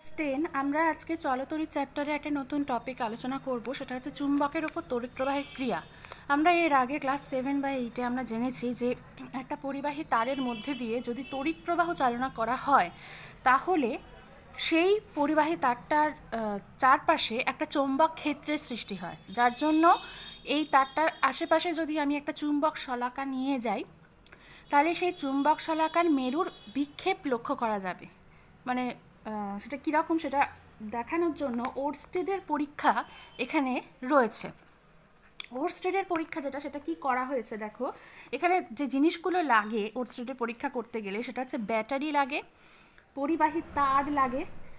10 আমরা আজকে চলতরি চ্যাপ্টারে একটা নতুন টপিক আলোচনা করব, সেটা হচ্ছে চুম্বকের উপর তড়িৎ প্রবাহের ক্রিয়া। আমরা এর আগে ক্লাস 7 বা 8-এ আমরা জেনেছি যে একটা পরিবাহী তারের মধ্যে দিয়ে যদি তড়িৎ প্রবাহ চালনা করা হয় তাহলে সেই পরিবাহী তারটার চারপাশে একটা চৌম্বক ক্ষেত্রের সৃষ্টি হয়, যার জন্য এই তারটার আশেপাশে যদি আমি একটা চুম্বক শলাকা নিয়ে যাই তাহলে সেই চুম্বক শলাকার মেরুর বিক্ষেপ লক্ষ্য করা যাবে। মানে সেটা কীরকম সেটা দেখানোর জন্য ওরস্টেডের পরীক্ষা এখানে রয়েছে। ওরস্টেডের পরীক্ষা যেটা, সেটা কি করা হয়েছে দেখো। এখানে যে জিনিসগুলো লাগে ওরস্টেডের পরীক্ষা করতে গেলে সেটা হচ্ছে ব্যাটারি লাগে, পরিবাহী তার লাগে,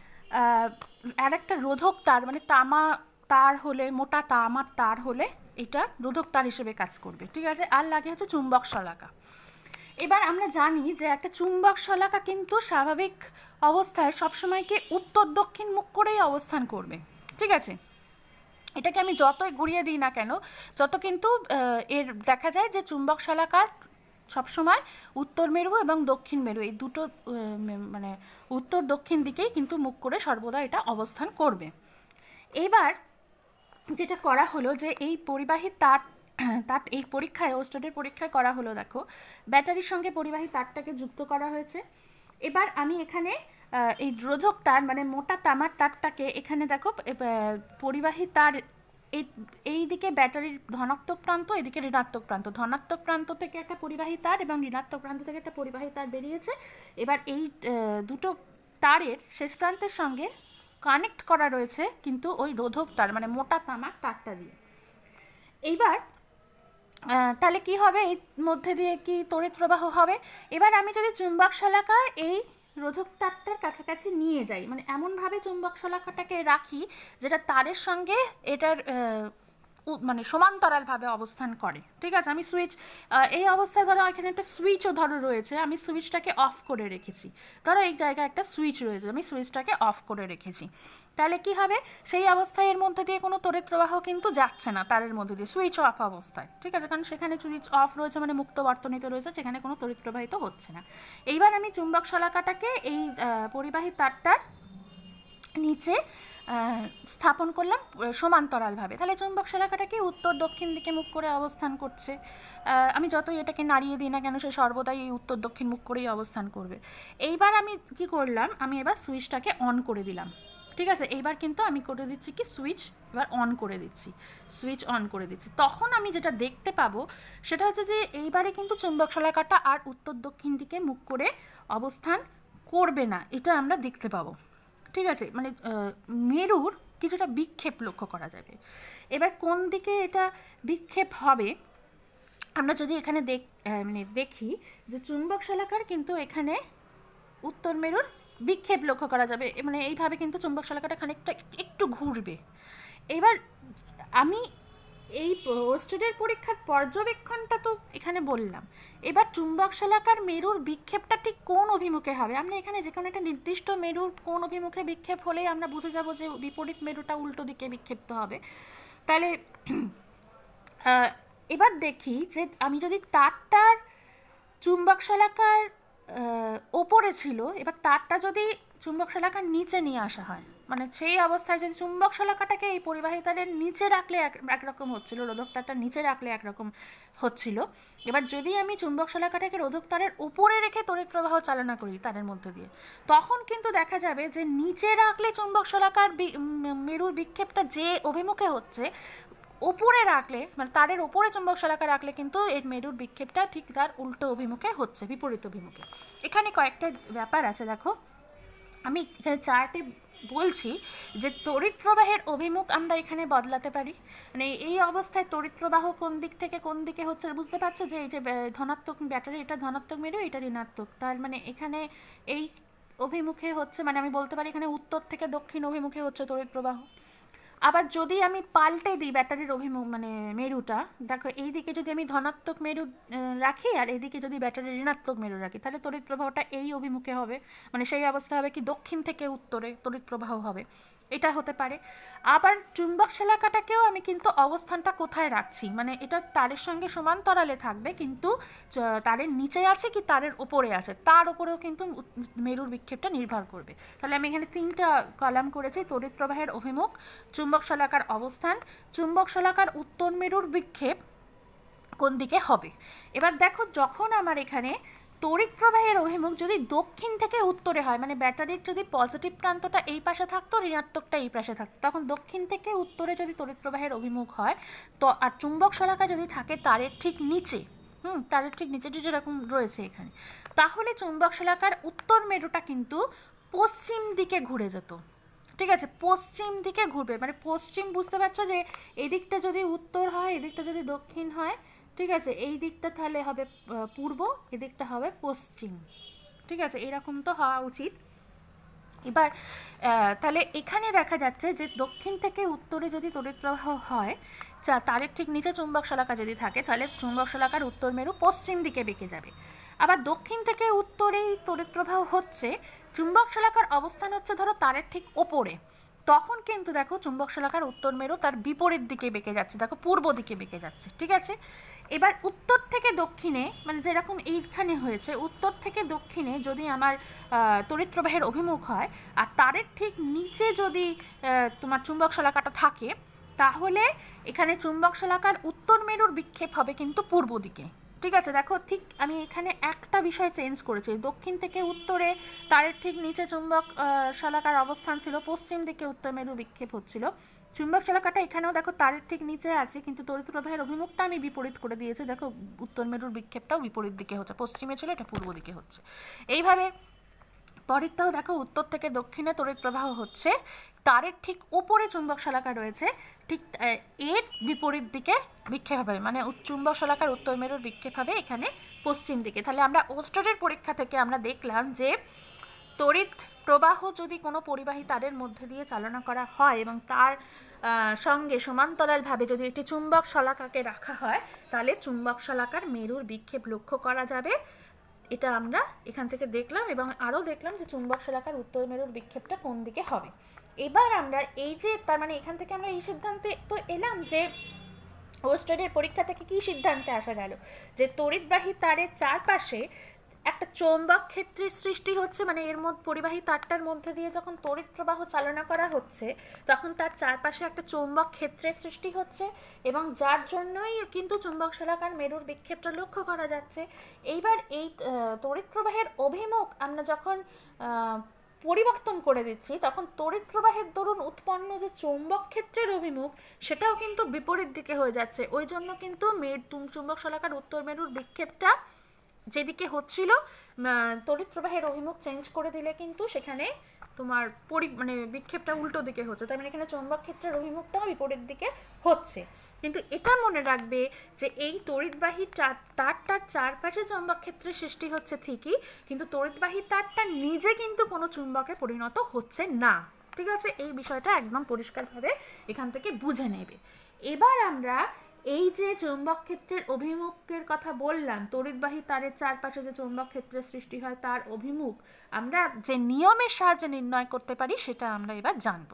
আর একটা রোধক তার, মানে তামা তার হলে, মোটা তামার তার হলে এটা রোধক তার হিসেবে কাজ করবে, ঠিক আছে। আর লাগে হচ্ছে চুম্বক শলাকা। এবার আমরা জানি যে একটা চুম্বক শলাকা কিন্তু স্বাভাবিক অবস্থায় সবসময় কি উত্তর দক্ষিণ মুখ করেই অবস্থান করবে, ঠিক আছে। এটাকে আমি যতই ঘুরিয়ে দিই না কেন, যত কিন্তু এর দেখা যায় যে চুম্বক শলাকার সবসময় উত্তর মেরু এবং দক্ষিণ মেরু এই দুটো মানে উত্তর দক্ষিণ দিকেই কিন্তু মুখ করে সর্বদা এটা অবস্থান করবে। এবার যেটা করা হলো যে এই পরিবাহী তার এই পরীক্ষায়, ওরস্টেডের পরীক্ষায় করা হলো, দেখো ব্যাটারির সঙ্গে পরিবাহী তারটাকে যুক্ত করা হয়েছে। এবার আমি এখানে এই রোধক তার মানে মোটা তামার তারটাকে এখানে দেখো পরিবাহী তার এই দিকে ব্যাটারির ধনাত্মক প্রান্ত, এদিকে ঋণাত্মক প্রান্ত, ধনাত্মক প্রান্ত থেকে একটা পরিবাহী তার এবং ঋণাত্মক প্রান্ত থেকে একটা পরিবাহী তার বেরিয়েছে। এবার এই দুটো তারের শেষ প্রান্তের সঙ্গে কানেক্ট করা রয়েছে কিন্তু ওই রোধক তার মানে মোটা তামার তারটা দিয়ে। এইবার তাহলে কি হবে, এর মধ্যে দিয়ে কি তড়িৎ প্রবাহ হবে। এবার আমি যদি চুম্বক শলাকা এই রোধক তারটার কাছাকাছি নিয়ে যাই, মানে এমনভাবে চুম্বক শলাকাটাকে রাখি যেটা তারের সঙ্গে এটার মানে সমান্তরালভাবে অবস্থান করে, ঠিক আছে। আমি সুইচ এই অবস্থায় ধরো এখানে একটা সুইচও ধরো রয়েছে, আমি সুইচটাকে অফ করে রেখেছি। ধরো এই জায়গায় একটা সুইচ রয়েছে, আমি সুইচটাকে অফ করে রেখেছি। তাহলে কি হবে, সেই অবস্থায় এর মধ্যে দিয়ে কোনো তড়িৎ প্রবাহ কিন্তু যাচ্ছে না তারের মধ্যে দিয়ে, সুইচ অফ অবস্থায়, ঠিক আছে। কারণ সেখানে সুইচ অফ রয়েছে মানে মুক্ত বর্তনীতে রয়েছে, সেখানে কোনো তড়িৎ প্রবাহিত হচ্ছে না। এইবার আমি চুম্বক শলাকাটাকে এই পরিবাহী তারটার নিচে স্থাপন করলাম সমান্তরালভাবে, তাহলে চুম্বক শলাকাটা কি উত্তর দক্ষিণ দিকে মুখ করে অবস্থান করছে। আমি যতই এটাকে নাড়িয়ে দিই না কেন সে সর্বদাই এই উত্তর দক্ষিণ মুখ করেই অবস্থান করবে। এইবার আমি কি করলাম, আমি এবার সুইচটাকে অন করে দিলাম, ঠিক আছে। এইবার কিন্তু আমি করে দিচ্ছি কি, সুইচ এবার অন করে দিচ্ছি, সুইচ অন করে দিচ্ছি। তখন আমি যেটা দেখতে পাবো সেটা হচ্ছে যে এইবারে কিন্তু চুম্বক শলাকাটা আর উত্তর দক্ষিণ দিকে মুখ করে অবস্থান করবে না, এটা আমরা দেখতে পাবো, ঠিক আছে। মানে মেরুর কিছুটা বিক্ষেপ লক্ষ্য করা যাবে। এবার কোন দিকে এটা বিক্ষেপ হবে, আমরা যদি এখানে মানে দেখি যে চুম্বক শলাকার কিন্তু এখানে উত্তর মেরুর বিক্ষেপ লক্ষ্য করা যাবে, মানে এইভাবে কিন্তু চুম্বক শলাকাটা খানিকটা একটু ঘুরবে। এবার আমি এই ওরস্টেডের পরীক্ষার পর্যবেক্ষণটা তো এখানে বললাম। এবার চুম্বক শলাকার মেরুর বিক্ষেপটা ঠিক কোন অভিমুখে হবে, আমরা এখানে যে কোনো একটা নির্দিষ্ট মেরুর কোন অভিমুখে বিক্ষেপ হলেই আমরা বুঝে যাব যে বিপরীত মেরুটা উল্টো দিকে বিক্ষেপ্ত হবে। তাহলে এবার দেখি যে আমি যদি তারটার চুম্বক শলাকার ওপরে ছিল, এবার তারটা যদি চুম্বক শলাকার নিচে নিয়ে আসা হয়, মানে সেই অবস্থায় যদি চুম্বক শলাকাটাকে এই পরিবাহী তারের নিচে রাখলে একরকম হচ্ছিল, রোধক তারটা নিচে রাখলে একরকম হচ্ছিল। এবার যদি আমি চুম্বক শলাকাটাকে রোধক তারের উপরে রেখে তড়িৎ প্রবাহ চালনা করি তারের মধ্যে দিয়ে, তখন কিন্তু দেখা যাবে যে নিচে রাখলে চুম্বক শলাকার মেরুর বিক্ষেপটা যে অভিমুখে হচ্ছে, ওপরে রাখলে মানে তারের ওপরে চুম্বক শলাকা রাখলে কিন্তু এর মেরুর বিক্ষেপটা ঠিক তার উল্টো অভিমুখে হচ্ছে, বিপরীত অভিমুখে। এখানে কয়েকটা ব্যাপার আছে, দেখো আমি এখানে চার্টে বলছি যে তড়িৎ প্রবাহের অভিমুখ আমরা এখানে বদলাতে পারি। মানে এই অবস্থায় তড়িৎ প্রবাহ কোন দিক থেকে কোন দিকে হচ্ছে বুঝতে পারছো, যে এই যে ধনাত্মক ব্যাটারি এটা ধনাত্মক মেরু, এটা ঋণাত্মক, তার মানে এখানে এই অভিমুখে হচ্ছে, মানে আমি বলতে পারি এখানে উত্তর থেকে দক্ষিণ অভিমুখে হচ্ছে তড়িৎ প্রবাহ। আবার যদি আমি পাল্টে দিই ব্যাটারির অভিমুখ মানে মেরুটা, দেখো এই দিকে যদি আমি ধনাত্মক মেরু রাখি আর এইদিকে যদি ব্যাটারির ঋণাত্মক মেরু রাখি, তাহলে তড়িৎ প্রবাহটা এই অভিমুখে হবে, মানে সেই অবস্থা হবে কি দক্ষিণ থেকে উত্তরে তড়িৎ প্রবাহ হবে। এটা হতে পারে। আবার চুম্বক শলাকাটাকেও আমি কিন্তু অবস্থানটা কোথায় রাখছি, মানে এটা তারের সঙ্গে সমান্তরালে থাকবে, কিন্তু তারের নিচে আছে কি তারের ওপরে আছে, তার ওপরেও কিন্তু মেরুর বিক্ষেপটা নির্ভর করবে। তাহলে আমি এখানে 3টা কলাম করেছি, তড়িৎ প্রবাহের অভিমুখ, চুম্বক শলাকার অবস্থান, চুম্বক শলাকার উত্তর মেরুর বিক্ষেপ কোন দিকে হবে। এবার দেখো, যখন আমার এখানে তড়িৎ প্রবাহের অভিমুখ যদি দক্ষিণ থেকে উত্তরে হয়, মানে ব্যাটারির যদি পজিটিভ প্রান্তটা এই পাশে থাকতো, ঋণাত্মকটা এই পাশে থাকতো, তখন দক্ষিণ থেকে উত্তরে যদি তড়িৎ প্রবাহের অভিমুখ হয়, তো আর চুম্বক শলাকা যদি থাকে তারের ঠিক নিচে, তারের ঠিক নিচে যেরকম রয়েছে এখানে, তাহলে চুম্বক শলাকার উত্তর মেরুটা কিন্তু পশ্চিম দিকে ঘুরে যেত। ঠিক আছে, পশ্চিম দিকে ঘুরবে, মানে পশ্চিম, বুঝতে পারছো যে এদিকটা যদি উত্তর হয়, এদিকটা যদি দক্ষিণ হয়, ঠিক আছে, এই দিকটা তাহলে হবে পূর্ব, এদিকটা হবে পশ্চিম। ঠিক আছে, এরকম তো হওয়া উচিত। এবার তাহলে এখানে দেখা যাচ্ছে যে দক্ষিণ থেকে উত্তরে যদি তড়িৎ প্রবাহ হয়, তারের ঠিক নিচে চুম্বক শলাকা যদি থাকে, তাহলে চুম্বক শলাকার উত্তর মেরু পশ্চিম দিকে বেঁকে যাবে। আবার দক্ষিণ থেকে উত্তরেই তড়িৎ প্রবাহ হচ্ছে, চুম্বক শলাকার অবস্থান হচ্ছে ধরো তারের ঠিক ওপরে, তখন কিন্তু দেখো চুম্বক শলাকার উত্তর মেরু তার বিপরীত দিকে বেঁকে যাচ্ছে, দেখো পূর্ব দিকে বেঁকে যাচ্ছে। ঠিক আছে, এবার উত্তর থেকে দক্ষিণে, মানে যেরকম এইখানে হয়েছে, উত্তর থেকে দক্ষিণে যদি আমার তড়িৎ প্রবাহের অভিমুখ হয়, আর তারের ঠিক নিচে যদি তোমার চুম্বক শলাকাটা থাকে, তাহলে এখানে চুম্বক শলাকার উত্তর মেরুর বিক্ষেপ হবে কিন্তু পূর্ব দিকে। ঠিক আছে, দেখো ঠিক আমি এখানে একটা বিষয় চেঞ্জ করেছি, দক্ষিণ থেকে উত্তরে তারের ঠিক নিচে চুম্বক শলাকার অবস্থান ছিল, পশ্চিম দিকে উত্তর মেরু বিক্ষেপ হচ্ছিল। চুম্বক শলাকাটা এখানেও দেখো তারের ঠিক নিচে আছে, কিন্তু তড়িৎ প্রবাহের অভিমুখটা আমি বিপরীত করে দিয়েছি, দেখো উত্তর মেরুর বিক্ষেপটাও বিপরীত দিকে হচ্ছে, পশ্চিমে ছিল, এটা পূর্ব দিকে হচ্ছে। এইভাবে পরেরটাও দেখো, উত্তর থেকে দক্ষিণে তড়িৎ প্রবাহ হচ্ছে, তারের ঠিক উপরে চুম্বক শলাকা রয়েছে, ঠিক এর বিপরীত দিকে বিক্ষেপ হবে, মানে চুম্বক শলাকার উত্তর মেরুর বিক্ষেপ হবে এখানে পশ্চিম দিকে। তাহলে আমরা ওস্টারের পরীক্ষা থেকে আমরা দেখলাম যে তড়িৎ প্রবাহ যদি কোনো পরিবাহী তারের মধ্যে দিয়ে চালনা করা হয় এবং তার সঙ্গে সমান্তরালভাবে যদি একটি চুম্বক শলাকাকে রাখা হয়, তাহলে চুম্বক শলাকার মেরুর বিক্ষেপ লক্ষ্য করা যাবে। এটা আমরা এখান থেকে দেখলাম, এবং আরও দেখলাম যে চুম্বক শলাকার উত্তর মেরুর বিক্ষেপটা কোন দিকে হবে। এবার আমরা এই যে, তার মানে এখান থেকে আমরা এই সিদ্ধান্তে তো এলাম যে ওস্টারের পরীক্ষা থেকে কি সিদ্ধান্তে আসা গেল, যে তড়িৎবাহী তারের চারপাশে একটা চৌম্বক ক্ষেত্রের সৃষ্টি হচ্ছে, মানে এর মধ্যে পরিবাহী তারটার মধ্যে দিয়ে যখন তড়িৎ প্রবাহ চালনা করা হচ্ছে, তখন তার চারপাশে একটা চৌম্বক ক্ষেত্রের সৃষ্টি হচ্ছে, এবং যার জন্যই কিন্তু চুম্বক শলাকার মেরুর বিক্ষেপটা লক্ষ্য করা যাচ্ছে। এইবার এই তড়িৎ প্রবাহের অভিমুখ আমরা যখন পরিবর্তন করে দিচ্ছি, তখন তড়িৎ প্রবাহের দরুন উৎপন্ন যে চৌম্বক ক্ষেত্রের অভিমুখ, সেটাও কিন্তু বিপরীত দিকে হয়ে যাচ্ছে। ওই জন্য কিন্তু চুম্বক শলাকার উত্তর মেরুর বিক্ষেপটা যেদিকে হচ্ছিল, তড়িৎ প্রবাহের অভিমুখ চেঞ্জ করে দিলে কিন্তু সেখানে তোমার মানে বিক্ষেপটা উল্টো দিকে হচ্ছে, তার মানে এখানে চৌম্বক ক্ষেত্রের অভিমুখটাও বিপরীত দিকে হচ্ছে। কিন্তু এটা মনে রাখবে যে এই তড়িৎবাহী তারটার চারপাশে চৌম্বক ক্ষেত্রের সৃষ্টি হচ্ছে ঠিকই, কিন্তু তড়িৎবাহী তারটা নিজে কিন্তু কোনো চুম্বকে পরিণত হচ্ছে না। ঠিক আছে, এই বিষয়টা একদম পরিষ্কারভাবে এখান থেকে বুঝে নেবে। এবার আমরা এই যে চৌম্বক ক্ষেত্রের অভিমুখের কথা বললাম, তড়িৎবাহী তারের চারপাশে যে চৌম্বক ক্ষেত্রের সৃষ্টি হয় তার অভিমুখ আমরা যে নিয়মের সাহায্যে নির্ণয় করতে পারি, সেটা আমরা এবার জানব।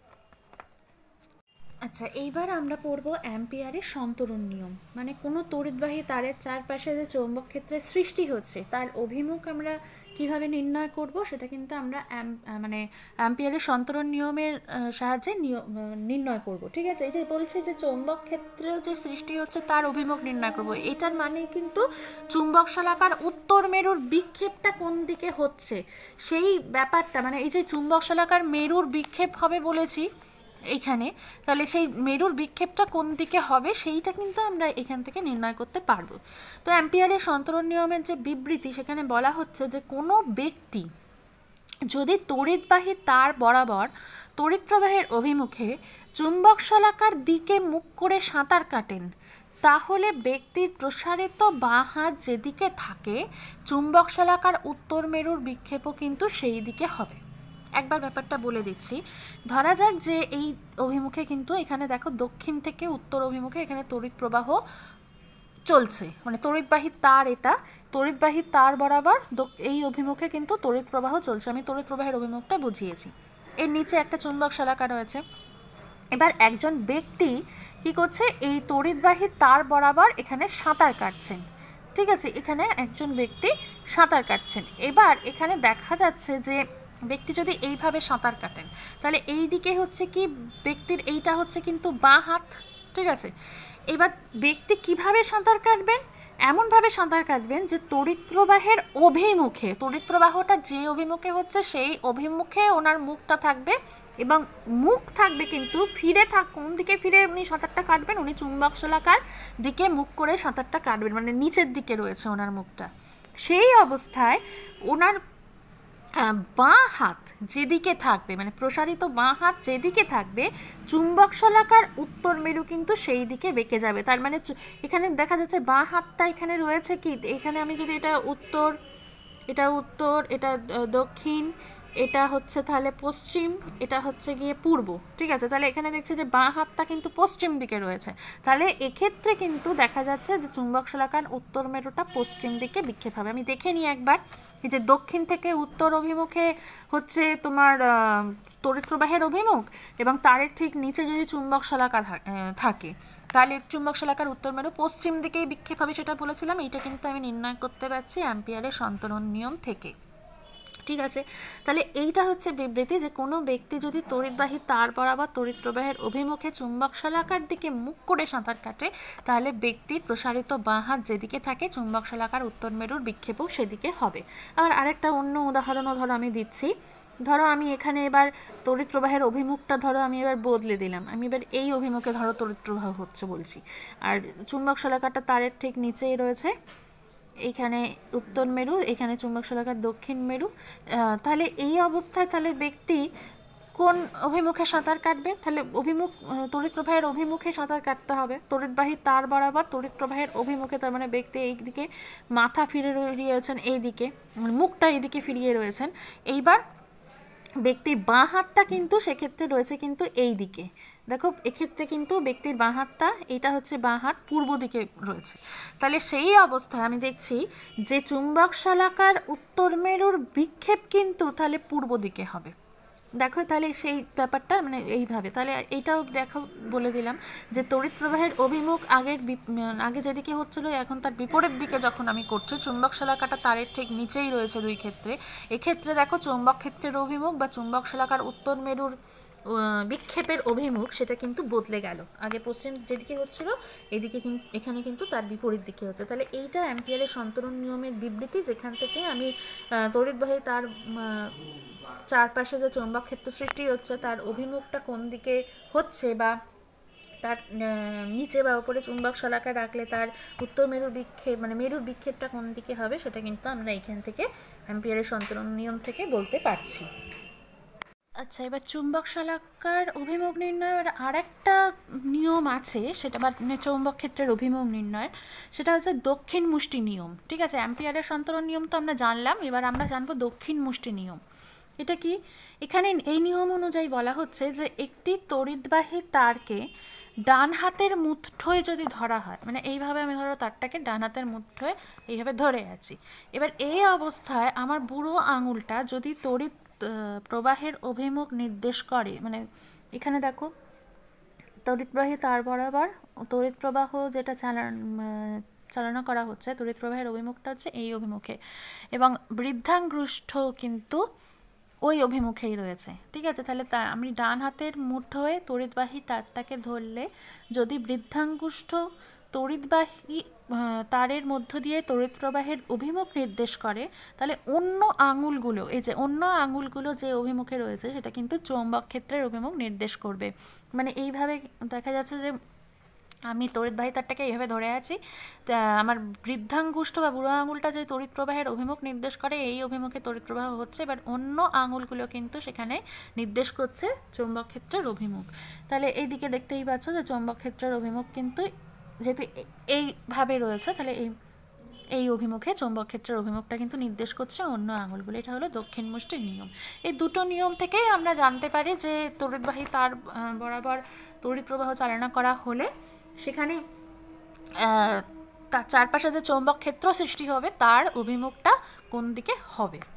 আচ্ছা, এইবার আমরা পড়ব অ্যাম্পিয়ারের সন্তরণ নিয়ম, মানে কোনো তড়িৎবাহী তারের চারপাশে যে চৌম্বক ক্ষেত্রের সৃষ্টি হচ্ছে তার অভিমুখ আমরা কিভাবে নির্ণয় করব, সেটা কিন্তু আমরা মানে অ্যাম্পিয়ারের সন্তরণ নিয়মের সাহায্যে নির্ণয় করব। ঠিক আছে, এই যে বলছে যে চৌম্বক ক্ষেত্রে যে সৃষ্টি হচ্ছে তার অভিমুখ নির্ণয় করব, এটার মানে কিন্তু চুম্বক শলাকার উত্তর মেরুর বিক্ষেপটা কোন দিকে হচ্ছে সেই ব্যাপারটা, মানে এই যে চুম্বক শলাকার মেরুর বিক্ষেপ হবে বলেছি এইখানে, তাহলে সেই মেরুর বিক্ষেপটা কোন দিকে হবে সেইটা কিন্তু আমরা এখান থেকে নির্ণয় করতে পারবো। তো অ্যাম্পিয়ারের সন্তরণ নিয়মের যে বিবৃতি, সেখানে বলা হচ্ছে যে কোনো ব্যক্তি যদি তড়িৎবাহী তার বরাবর তড়িৎ প্রবাহের অভিমুখে চুম্বক শলাকার দিকে মুখ করে সাঁতার কাটেন, তাহলে ব্যক্তির প্রসারিত বাঁ হাত যেদিকে থাকে চুম্বক শলাকার উত্তর মেরুর বিক্ষেপও কিন্তু সেই দিকে হবে। একবার ব্যাপারটা বলে দিচ্ছি, ধরা যাক যে এই অভিমুখে কিন্তু এখানে দেখো দক্ষিণ থেকে উত্তর অভিমুখে এখানে তড়িৎ প্রবাহ চলছে, মানে তড়িৎবাহী তার, এটা তড়িৎবাহী তার বরাবর এই অভিমুখে কিন্তু তড়িৎ প্রবাহ চলছে, আমি তড়িৎ প্রবাহের অভিমুখটা বুঝিয়েছি। এর নিচে একটা চুম্বক শলাকা রয়েছে। এবার একজন ব্যক্তি কি করছে, এই তড়িৎবাহী তার বরাবর এখানে সাঁতার কাটছেন। ঠিক আছে, এখানে একজন ব্যক্তি সাঁতার কাটছেন। এবার এখানে দেখা যাচ্ছে যে ব্যক্তি যদি এইভাবে সাঁতার কাটেন, তাহলে এই দিকে হচ্ছে কি ব্যক্তির এইটা হচ্ছে কিন্তু বাঁ হাত। ঠিক আছে, এবার ব্যক্তি কিভাবে সাঁতার কাটবেন, এমনভাবে সাঁতার কাটবেন যে তড়িৎ প্রবাহের অভিমুখে, তড়িৎ প্রবাহটা যে অভিমুখে হচ্ছে সেই অভিমুখে ওনার মুখটা থাকবে, এবং মুখ থাকবে কিন্তু ফিরে কোন দিকে ফিরে উনি সাঁতারটা কাটবেন, উনি চুম্বক শলাকার দিকে মুখ করে সাঁতারটা কাটবেন, মানে নিচের দিকে রয়েছে ওনার মুখটা। সেই অবস্থায় ওনার বাঁ হাত যেদিকে থাকবে, মানে প্রসারিত বাঁ হাত যেদিকে থাকবে, চুম্বক শলাকার উত্তর মেরু কিন্তু সেই দিকে বেঁকে যাবে। তার মানে এখানে দেখা যাচ্ছে বাঁ হাতটা এখানে রয়েছে কি, এখানে আমি যদি এটা উত্তর, এটা দক্ষিণ, এটা হচ্ছে তাহলে পশ্চিম, এটা হচ্ছে গিয়ে পূর্ব। ঠিক আছে, তাহলে এখানে দেখছি যে বাঁ হাতটা কিন্তু পশ্চিম দিকে রয়েছে। তাহলে এক্ষেত্রে কিন্তু দেখা যাচ্ছে যে চুম্বক শলাকার উত্তর মেরুটা পশ্চিম দিকে বিক্ষেপ হবে। আমি দেখে নিই একবার, এই যে দক্ষিণ থেকে উত্তর অভিমুখে হচ্ছে তোমার তড়িৎ প্রবাহের অভিমুখ, এবং তারের ঠিক নিচে যদি চুম্বক শলাকা থাকে, তাহলে চুম্বক শলাকার উত্তর মেরু পশ্চিম দিকেই বিক্ষেপ হবে, সেটা বলেছিলাম। এইটা কিন্তু আমি নির্ণয় করতে পারছি অ্যাম্পিয়ারের সন্তরণ নিয়ম থেকে। ঠিক আছে, তাহলে এইটা হচ্ছে বিবৃতি যে কোনো ব্যক্তি যদি তড়িৎবাহী তার বরাবর তড়িৎ প্রবাহের অভিমুখে চুম্বক শলাকার দিকে মুখ করে সাঁতার কাটে, তাহলে ব্যক্তির প্রসারিত বাঁ হাত যেদিকে থাকে চুম্বক শলাকার উত্তর মেরুর বিক্ষেপও সেদিকে হবে। আর আরেকটা অন্য উদাহরণও ধরো আমি দিচ্ছি। ধরো আমি এখানে এবার তড়িৎ প্রবাহের অভিমুখটা ধরো আমি এবার বদলে দিলাম, আমি এবার এই অভিমুখে ধরো তড়িৎ প্রবাহ হচ্ছে বলছি, আর চুম্বক শলাকাটা তারের ঠিক নিচেই রয়েছে, এইখানে উত্তর মেরু, এখানে চুম্বক শলাকার দক্ষিণ মেরু। তাহলে এই অবস্থায় তাহলে ব্যক্তি কোন অভিমুখে সাঁতার কাটবে, তাহলে তড়িৎ প্রবাহের অভিমুখে সাঁতার কাটতে হবে, তড়িৎবাহী তার বরাবর তড়িৎ প্রবাহের অভিমুখে। তার মানে ব্যক্তি এই দিকে মাথা ফিরে রয়েছেন, এই দিকে মুখটা এইদিকে ফিরিয়ে রয়েছেন। এইবার ব্যক্তির বাঁ হাতটা কিন্তু সেক্ষেত্রে রয়েছে কিন্তু এই দিকে। দেখো এক্ষেত্রে কিন্তু ব্যক্তির বাঁ হাতটা, এটা হচ্ছে বাঁ হাত পূর্ব দিকে রয়েছে। তাহলে সেই অবস্থায় আমি দেখছি যে চুম্বক শলাকার উত্তর মেরুর বিক্ষেপ কিন্তু তাহলে পূর্ব দিকে হবে। দেখো তাহলে সেই ব্যাপারটা মানে এইভাবে, তাহলে এইটাও দেখো বলে দিলাম যে তড়িৎ প্রবাহের অভিমুখ আগে যেদিকে হচ্ছিল এখন তার বিপরীত দিকে যখন আমি করছি, চুম্বক শলাকাটা তারের ঠিক নিচেই রয়েছে দুই ক্ষেত্রে। এক্ষেত্রে দেখো চুম্বক ক্ষেত্রের অভিমুখ বা চুম্বক শলাকার উত্তর মেরুর বিক্ষেপের অভিমুখ সেটা কিন্তু বদলে গেল। আগে পশ্চিম যেদিকে হচ্ছিল এদিকে এখানে কিন্তু তার বিপরীত দিকে হচ্ছে। তাহলে এইটা অ্যাম্পিয়ারের সন্তরণ নিয়মের বিবৃতি, যেখান থেকে আমি তড়িৎবাহী তার চারপাশে যে চৌম্বক ক্ষেত্র সৃষ্টি হচ্ছে তার অভিমুখটা কোন দিকে হচ্ছে, বা তার নিচে বা উপরে চুম্বক শলাকা রাখলে তার উত্তর মেরুর বিক্ষেপ মানে মেরুর বিক্ষেপটা কোন দিকে হবে, সেটা কিন্তু আমরা এখান থেকে অ্যাম্পিয়ারের সন্তরণ নিয়ম থেকে বলতে পারছি। আচ্ছা, এবার চুম্বক শলাকার অভিমুখ নির্ণয়ের আরেকটা নিয়ম আছে, সেটা বা চৌম্বক ক্ষেত্রের অভিমুখ নির্ণয়, সেটা হচ্ছে দক্ষিণ মুষ্টি নিয়ম। ঠিক আছে, অ্যাম্পিয়ারের সন্তরণ নিয়ম তো আমরা জানলাম, এবার আমরা জানবো দক্ষিণ মুষ্টি নিয়ম। এটা কি? এখানে এই নিয়ম অনুযায়ী বলা হচ্ছে যে একটি তড়িৎবাহী তারকে ডান হাতের মুঠোয় যদি ধরা হয়, মানে এইভাবে আমি ধরো তারটাকে ডান হাতের মুঠোয় এইভাবে ধরে আছি, এবার এই অবস্থায় আমার বুড়ো আঙুলটা যদি তড়িৎ প্রবাহের অভিমুখ নির্দেশ করে, মানে এখানে দেখো তড়িৎবাহী তার বরাবর তড়িৎ প্রবাহ যেটা চালনা করা হচ্ছে, তড়িৎ প্রবাহের অভিমুখটা হচ্ছে এই অভিমুখে, এবং বৃদ্ধাঙ্গুষ্ঠ কিন্তু ওই অভিমুখেই রয়েছে। ঠিক আছে, তাহলে আমি ডান হাতের মুঠোয় তড়িৎবাহী তারটাকে ধরলে যদি বৃদ্ধাঙ্গুষ্ঠ তড়িৎবাহী তারের মধ্য দিয়ে তড়িৎ প্রবাহের অভিমুখ নির্দেশ করে, তাহলে অন্য আঙুলগুলো, এই যে অন্য আঙুলগুলো যে অভিমুখে রয়েছে সেটা কিন্তু চৌম্বক ক্ষেত্রের অভিমুখ নির্দেশ করবে। মানে এইভাবে দেখা যাচ্ছে যে আমি তড়িৎবাহী তারটাকে এইভাবে ধরে আছি, আমার বৃদ্ধাঙ্গুষ্ঠ বা বুড়ো আঙুলটা যে তড়িৎ প্রবাহের অভিমুখ নির্দেশ করে এই অভিমুখে তড়িৎ প্রবাহ হচ্ছে, এবার অন্য আঙুলগুলো কিন্তু সেখানে নির্দেশ করছে চৌম্বক ক্ষেত্রের অভিমুখ। তাহলে এই দিকে দেখতেই পাচ্ছ যে চৌম্বক ক্ষেত্রের অভিমুখ কিন্তু যেহেতু এইভাবে রয়েছে, তাহলে এই অভিমুখে চৌম্বক ক্ষেত্রের অভিমুখটা কিন্তু নির্দেশ করছে অন্য আঙুলগুলো। এটা হলো দক্ষিণ মুষ্টির নিয়ম। এই দুটো নিয়ম থেকেই আমরা জানতে পারি যে তড়িৎবাহী তার বরাবর তড়িৎ প্রবাহ চালনা করা হলে সেখানে তার চারপাশে যে চৌম্বক ক্ষেত্র সৃষ্টি হবে তার অভিমুখটা কোন দিকে হবে।